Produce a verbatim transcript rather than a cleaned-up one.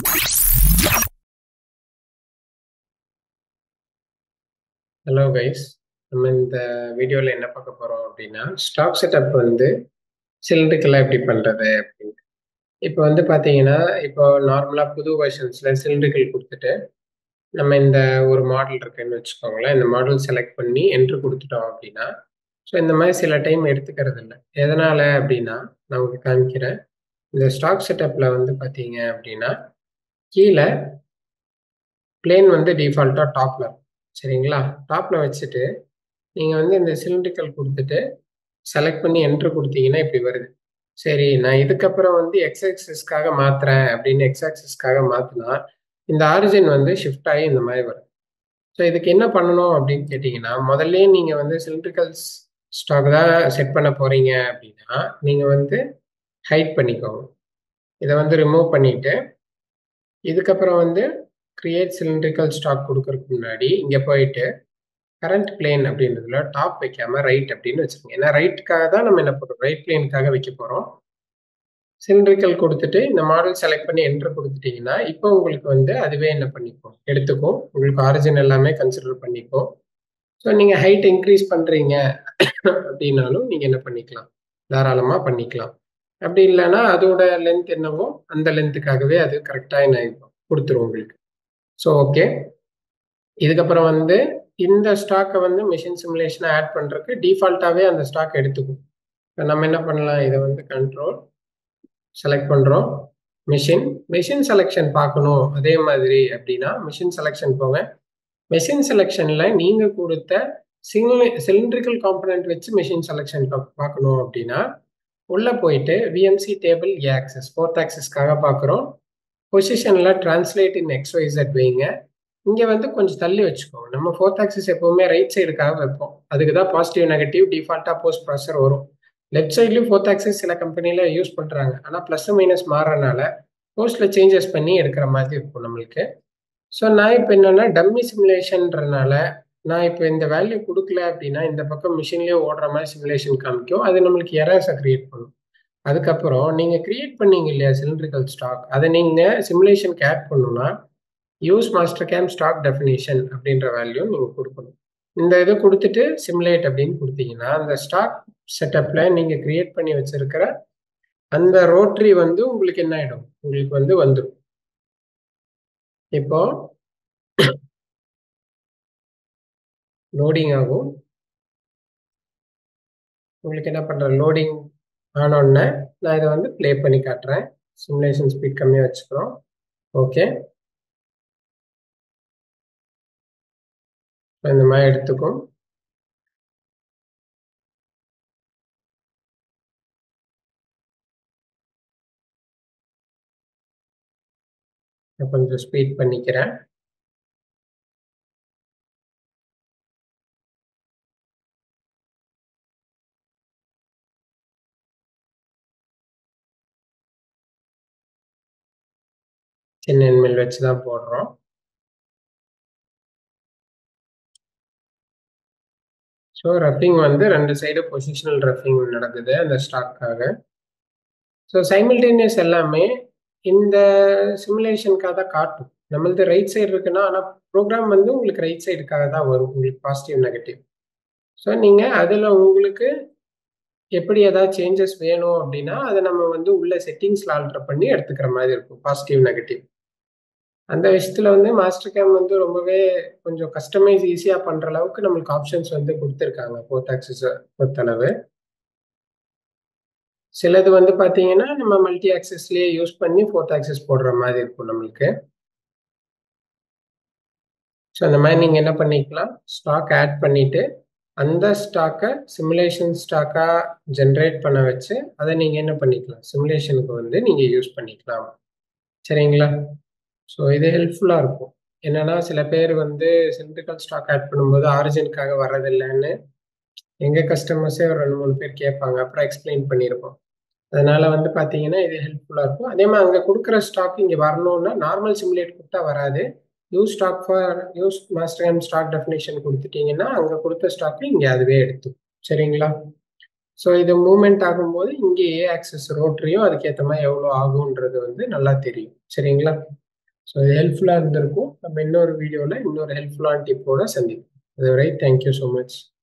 Hello guys, நம்ம இந்த வீடியோவில் என்ன பார்க்க போகிறோம் அப்படின்னா ஸ்டாக் செட்டப் வந்து சிலிண்ட்ரிக்கலாக எப்படி பண்ணுறது அப்படின்னு. இப்போ வந்து பார்த்தீங்கன்னா, இப்போ நார்மலாக புது வெர்ஷன்ஸில் சிலிண்ட்ரிக்கல் கொடுத்துட்டு நம்ம இந்த ஒரு மாடல் இருக்குன்னு வச்சுக்கோங்களேன். இந்த மாடல் செலக்ட் பண்ணி என்ட்ரு கொடுத்துட்டோம் அப்படின்னா, ஸோ இந்த மாதிரி சில டைம் எடுத்துக்கிறது இல்லை. எதனால் அப்படின்னா, நான் உங்களுக்கு காமிக்கிறேன். இந்த ஸ்டாக் செட்டப்பில் வந்து பார்த்தீங்க அப்படின்னா, கீழே பிளேன் வந்து டிஃபால்ட்டாக டாப்பில் இருக்கும். சரிங்களா? டாப்பில் வச்சுட்டு நீங்கள் வந்து இந்த சிலிண்ட்ரிக்கல் கொடுத்துட்டு செலக்ட் பண்ணி என்ட்ரு கொடுத்தீங்கன்னா இப்படி வருது. சரி, நான் இதுக்கப்புறம் வந்து எக்ஸ் ஆக்சிஸ்க்காக மாத்துறேன் அப்படின்னு எக்ஸ் ஆக்சிஸ்க்காக மாற்றினா இந்த ஆரிஜின் வந்து ஷிஃப்ட் ஆகி இந்த மாதிரி வரும். ஸோ இதுக்கு என்ன பண்ணணும் அப்படின்னு கேட்டிங்கன்னா, முதல்ல நீங்கள் வந்து சிலிண்ட்ரிக்கல் ஸ்டாக் தான் செட் பண்ண போகிறீங்க அப்படின்னா நீங்கள் வந்து ஹைட் பண்ணிக்கோங்க. இதை வந்து ரிமூவ் பண்ணிவிட்டு இதுக்கப்புறம் வந்து கிரியேட் சிலிண்ட்ரிக்கல் ஸ்டாக் கொடுக்கறதுக்கு முன்னாடி இங்கே போயிட்டு கரண்ட் பிளேன் அப்படின்றதுல டாப் வைக்காம ரைட் அப்படின்னு வச்சுருங்க. ஏன்னா ரைட்டுக்காக தான் நம்ம என்ன பண்ணுறோம், ரைட் பிளேனுக்காக வைக்க போகிறோம். சிலிண்ட்ரிக்கல் கொடுத்துட்டு இந்த மாடல் செலக்ட் பண்ணி என்ட்ரு கொடுத்துட்டீங்கன்னா இப்போ உங்களுக்கு வந்து அதுவே என்ன பண்ணிக்கும், எடுத்துக்கும். உங்களுக்கு ஆரிஜின் எல்லாமே கன்சிடர் பண்ணிக்கும். ஸோ நீங்கள் ஹைட் இன்க்ரீஸ் பண்ணுறீங்க அப்படின்னாலும் நீங்கள் என்ன பண்ணிக்கலாம், தாராளமாக பண்ணிக்கலாம். அப்படி இல்லைன்னா அதோட லென்த் என்னவோ அந்த லென்த்துக்காகவே அது கரெக்டாக என்ன கொடுத்துரும் உங்களுக்கு. ஸோ ஓகே, இதுக்கப்புறம் வந்து இந்த ஸ்டாக்கை வந்து மிஷின் சிமுலேஷனை ஆட் பண்ணுறதுக்கு டிஃபால்ட்டாகவே அந்த ஸ்டாக் எடுத்துக்கும். இப்போ நம்ம என்ன பண்ணலாம், இதை வந்து கண்ட்ரோல் செலக்ட் பண்ணுறோம், மிஷின் மிஷின் செலெக்ஷன் பார்க்கணும் அதே மாதிரி அப்படின்னா மிஷின் செலெக்ஷன் போங்க. மிஷின் செலெக்ஷனில் நீங்கள் கொடுத்த சிங்கிள் சிலிண்ட்ரிக்கல் காம்பனண்ட் வச்சு மிஷின் செலெக்ஷன் பார்க்கணும் அப்படின்னா உள்ளே போயிட்டு VMC table A axis fourth ஆக்சஸ்க்காக பார்க்குறோம். பொசிஷனில் டிரான்ஸ்லேட் இன் எக்ஸ்ஒய்செட் வைங்க. இங்கே வந்து கொஞ்சம் தள்ளி வச்சுக்கோங்க. நம்ம ஃபோர்த் ஆக்சிஸ் எப்போவுமே ரைட் சைடுக்காக வைப்போம். அதுக்கு தான் பாசிட்டிவ் நெகட்டிவ் டிஃபால்ட்டாக போஸ்ட் ப்ராசர் வரும். லெஃப்ட் சைட்லேயும் ஃபோர்த் ஆக்சிஸ் சில கம்பெனியில் யூஸ் பண்ணுறாங்க. ஆனால் ப்ளஸ் மைனஸ் மாறனால போஸ்ட்டில் சேஞ்சஸ் பண்ணி எடுக்கிற மாதிரி இருக்கும் நம்மளுக்கு. ஸோ நான் இப்போ என்னென்னா டம்மி சிமுலேஷன்றனால நான் இப்போ இந்த வேல்யூ கொடுக்கல அப்படின்னா இந்த பக்கம் மிஷின்லேயே ஓடுற மாதிரி சிமுலேஷன் காமிக்கும். அது நம்மளுக்கு எரர்ஸை க்ரியேட் பண்ணும். அதுக்கப்புறம் நீங்கள் க்ரியேட் பண்ணீங்க இல்லையா சிலிண்ட்ரிக்கல் ஸ்டாக், அதை நீங்கள் சிமுலேஷனுக்கு ஆட் பண்ணணும்னா யூஸ் மாஸ்டர்கேம் ஸ்டாக் டெஃபினிஷன் அப்படின்ற வேல்யூ நீங்கள் கொடுக்கணும். இந்த இது கொடுத்துட்டு சிமுலேட் அப்படின்னு கொடுத்தீங்கன்னா அந்த ஸ்டாக் செட்டப்பில் நீங்கள் கிரியேட் பண்ணி வச்சிருக்கிற அந்த ரோட்டரி வந்து உங்களுக்கு என்ன ஆகிடும், உங்களுக்கு வந்து வந்துடும். இப்போ லோடிங் ஆகும். உங்களுக்கு என்ன பண்ணுற, லோடிங் ஆனோடனே நான் இதை வந்து ப்ளே பண்ணி காட்டுறேன். சிமுலேஷன் ஸ்பீட் கம்மியாக வச்சுக்கிறோம். ஓகே, இந்த மாதிரி எடுத்துக்கும். கொஞ்சம் ஸ்பீட் பண்ணிக்கிறேன். சின்ன எண்மெல் வச்சு தான் போடுறோம். ஸோ ரஃபிங் வந்து ரெண்டு சைடு பொசிஷனல் ரஃபிங் நடக்குது அந்த ஸ்டாக்காக. ஸோ சைமில்டேனியஸ் எல்லாமே இந்த சிமுலேஷனுக்காக தான் காட்டும். நம்மளது ரைட் சைடு இருக்குன்னா ஆனால் ப்ரோக்ராம் வந்து உங்களுக்கு ரைட் சைடுக்காக தான் வரும், உங்களுக்கு பாசிட்டிவ் நெகட்டிவ். ஸோ நீங்கள் அதில் உங்களுக்கு எப்படி ஏதாவது சேஞ்சஸ் வேணும் அப்படின்னா அதை நம்ம வந்து உள்ள செட்டிங்ஸில் ஆல்டர் பண்ணி எடுத்துக்கிற மாதிரி இருக்கும், பாசிட்டிவ் நெகட்டிவ். அந்த விஷயத்தில் வந்து மாஸ்டர்கேம் வந்து ரொம்பவே கொஞ்சம் கஸ்டமைஸ் ஈஸியாக பண்ணுற அளவுக்கு நம்மளுக்கு ஆப்ஷன்ஸ் வந்து கொடுத்துருக்காங்க ஃபோர்த் ஆக்சிஸை பொறுத்தளவு. சிலது வந்து பார்த்தீங்கன்னா நம்ம மல்டி ஆக்சஸ்லேயே யூஸ் பண்ணி ஃபோர்த் ஆக்சஸ் போடுற மாதிரி இருக்கும் நம்மளுக்கு. ஸோ அந்த மாதிரி நீங்கள் என்ன பண்ணிக்கலாம், ஸ்டாக் ஆட் பண்ணிவிட்டு அந்த ஸ்டாக்கை சிமுலேஷன் ஸ்டாக்காக ஜென்ரேட் பண்ண வச்சு அதை நீங்கள் என்ன பண்ணிக்கலாம், சிமுலேஷனுக்கு வந்து நீங்கள் யூஸ் பண்ணிக்கலாம். சரிங்களா? ஸோ இது ஹெல்ப்ஃபுல்லாக இருக்கும். என்னென்னா சில பேர் வந்து சிலிண்ட்ரிக்கல் ஸ்டாக் ஆட் பண்ணும்போது ஆரிஜினுக்காக வர்றதில்லைன்னு எங்கள் கஸ்டமர்ஸே ஒரு ரெண்டு மூணு பேர் கேட்பாங்க. அப்புறம் எக்ஸ்பிளைன் பண்ணியிருப்போம். அதனால வந்து பார்த்தீங்கன்னா இது ஹெல்ப்ஃபுல்லாக இருக்கும். அதே மாதிரி அங்கே கொடுக்குற ஸ்டாக் இங்கே வரணும்னா நார்மல் சிமுலேட் கொடுத்தா வராது. Use stock for use Mastercam stock definition கொடுத்துட்டீங்கன்னா அங்கே கொடுத்த ஸ்டாக்கு இங்கே அதுவே எடுத்துக்கும். சரிங்களா? ஸோ இது மூவ்மெண்ட் ஆகும்போது இங்கே ஏ ஆக்சஸ் ரோட்டரியும் அதுக்கேற்ற மாதிரி எவ்வளோ ஆகுன்றது வந்து நல்லா தெரியும். சரிங்களா? ஸோ இது ஹெல்ப்ஃபுல்லா இருந்திருக்கும். நம்ம இன்னொரு வீடியோல இன்னொரு ஹெல்ப்ஃபுல்லான டிப்போட சந்திப்போம். அதுவரை தேங்க் யூ ஸோ மச்.